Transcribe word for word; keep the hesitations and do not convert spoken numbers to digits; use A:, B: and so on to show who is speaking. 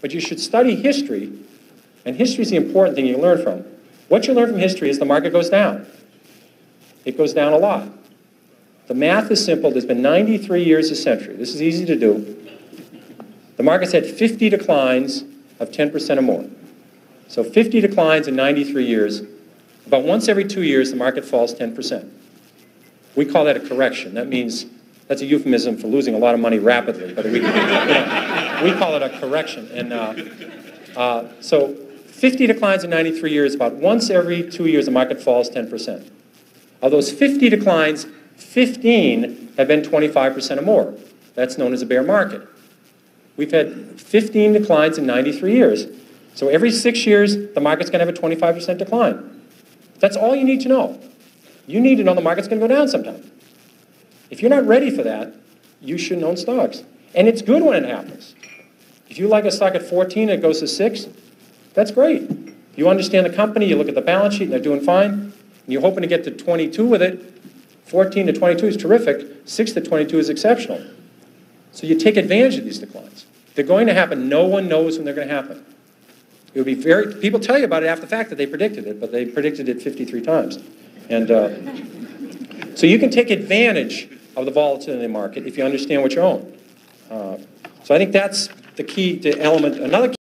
A: but you should study history, and history is the important thing you learn from. What you learn from history is the market goes down. It goes down a lot. The math is simple. There's been ninety-three years a century. This is easy to do. The market's had fifty declines of ten percent or more. So fifty declines in ninety-three years. About once every two years, the market falls ten percent. We call that a correction. That means, that's a euphemism for losing a lot of money rapidly. But we, you know, we call it a correction. And uh, uh, so fifty declines in ninety-three years, about once every two years, the market falls ten percent. Of those fifty declines, fifteen have been twenty-five percent or more. That's known as a bear market. We've had fifteen declines in ninety-three years. So every six years, the market's going to have a twenty-five percent decline. That's all you need to know. You need to know the market's going to go down sometime. If you're not ready for that, you shouldn't own stocks. And it's good when it happens. If you like a stock at fourteen and it goes to six, that's great. If you understand the company, you look at the balance sheet and they're doing fine, and you're hoping to get to twenty-two with it, fourteen to twenty-two is terrific, six to twenty-two is exceptional. So you take advantage of these declines. They're going to happen. No one knows when they're going to happen. It would be very, people tell you about it after the fact that they predicted it, but they predicted it fifty-three times. And uh, so you can take advantage of the volatility in the market if you understand what you own. Uh, so I think that's the key to element. Another key